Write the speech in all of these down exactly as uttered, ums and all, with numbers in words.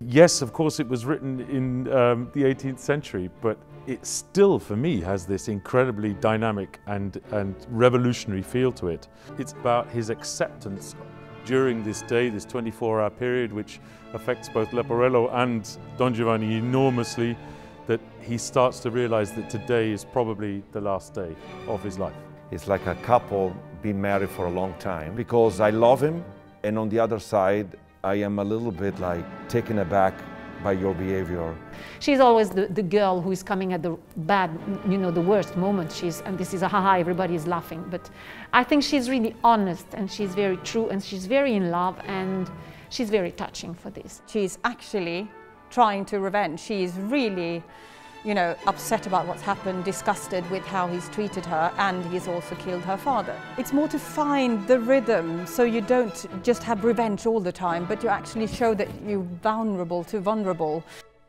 yes, of course, it was written in um, the eighteenth century, but it still, for me, has this incredibly dynamic and, and revolutionary feel to it. It's about his acceptance during this day, this twenty-four hour period, which affects both Leporello and Don Giovanni enormously, that he starts to realize that today is probably the last day of his life. It's like a couple been married for a long time, because I love him, and on the other side, I am a little bit like taken aback by your behavior. She's always the, the girl who is coming at the bad, you know, the worst moment. She's, and this is a haha, everybody is laughing. But I think she's really honest, and she's very true, and she's very in love, and she's very touching for this. She's actually trying to revenge. She's really, you know, upset about what's happened, disgusted with how he's treated her, and he's also killed her father. It's more to find the rhythm, so you don't just have revenge all the time, but you actually show that you're vulnerable to vulnerable.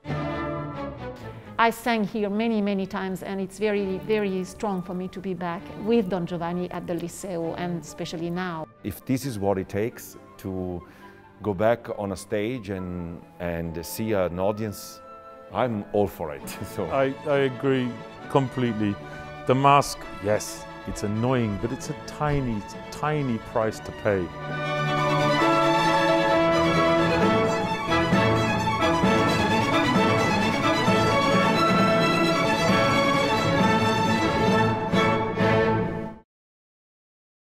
I sang here many, many times, and it's very, very strong for me to be back with Don Giovanni at the Liceo, and especially now. If this is what it takes to go back on a stage and, and see an audience, I'm all for it. So I, I agree completely. The mask, yes, it's annoying, but it's a tiny, tiny price to pay.